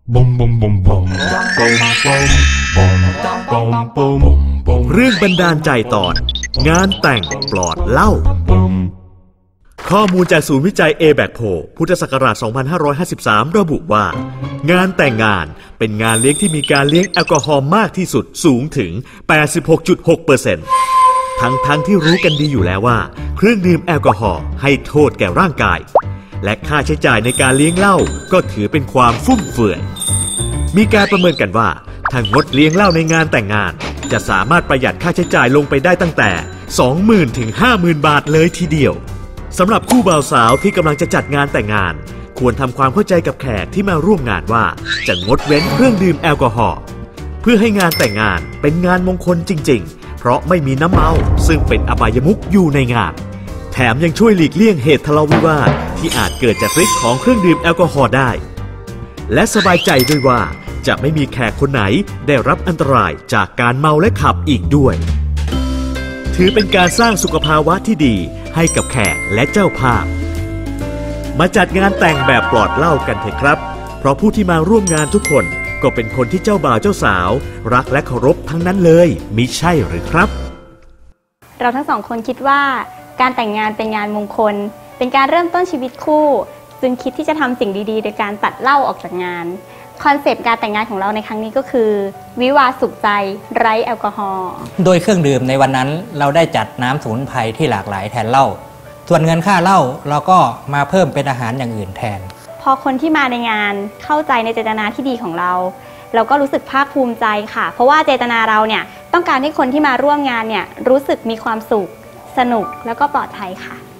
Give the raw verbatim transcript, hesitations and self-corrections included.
บอมบอมบอมบอมบอมบอมบอมบอมบอมบอมเรื่องบันดาลใจตอนงานแต่งปลอดเหล้าข้อมูลจากศูนย์วิจัย เอ แบค โพล พุทธศักราช สองพันห้าร้อยห้าสิบสาม ระบุว่างานแต่งงานเป็นงานเลี้ยงที่มีการเลี้ยงแอลกอฮอล์มากที่สุดสูงถึง แปดสิบหกจุดหกเปอร์เซ็นต์ ทั้งทั้งที่รู้กันดีอยู่แล้วว่าเครื่องดื่มแอลกอฮอล์ให้โทษแก่ร่างกายและค่าใช้จ่ายในการเลี้ยงเหล้าก็ถือเป็นความฟุ่มเฟือยมีการประเมินกันว่าถ้างดเลี้ยงเหล้าในงานแต่งงานจะสามารถประหยัดค่าใช้จ่ายลงไปได้ตั้งแต่ สองหมื่น ถึง ห้าหมื่น บาทเลยทีเดียวสำหรับคู่บ่าวสาวที่กำลังจะจัดงานแต่งงานควรทำความเข้าใจกับแขกที่มาร่วมงานว่าจะงดเว้นเครื่องดื่มแอลกอฮอล์เพื่อให้งานแต่งงานเป็นงานมงคลจริงๆเพราะไม่มีน้ำเมาซึ่งเป็นอบายมุขอยู่ในงานแถมยังช่วยหลีกเลี่ยงเหตุทะเลาะวิวาทที่อาจเกิดจากฤทธิ์ของเครื่องดื่มแอลกอฮอล์ได้และสบายใจด้วยว่าจะไม่มีแขกคนไหนได้รับอันตรายจากการเมาและขับอีกด้วยถือเป็นการสร้างสุขภาวะที่ดีให้กับแขกและเจ้าภาพมาจัดงานแต่งแบบปลอดเหล้ากันเถอะครับเพราะผู้ที่มาร่วมงานทุกคนก็เป็นคนที่เจ้าบ่าวเจ้าสาวรักและเคารพทั้งนั้นเลยมิใช่หรือครับเราทั้งสองคนคิดว่าการแต่งงานเป็นงานมงคลเป็นการเริ่มต้นชีวิตคู่จึงคิดที่จะทำสิ่งดีๆโดยการตัดเหล้าออกจากงานคอนเซปต์การแต่งงานของเราในครั้งนี้ก็คือวิวาห์สุขใจไร้แอลกอฮอล์โดยเครื่องดื่มในวันนั้นเราได้จัดน้ำสมุนไพรที่หลากหลายแทนเหล้าส่วนเงินค่าเหล้าเราก็มาเพิ่มเป็นอาหารอย่างอื่นแทนพอคนที่มาในงานเข้าใจในเจตนาที่ดีของเราเราก็รู้สึกภาคภูมิใจค่ะเพราะว่าเจตนาเราเนี่ยต้องการให้คนที่มาร่วมงานเนี่ยรู้สึกมีความสุขสนุกแล้วก็ปลอดภัยค่ะ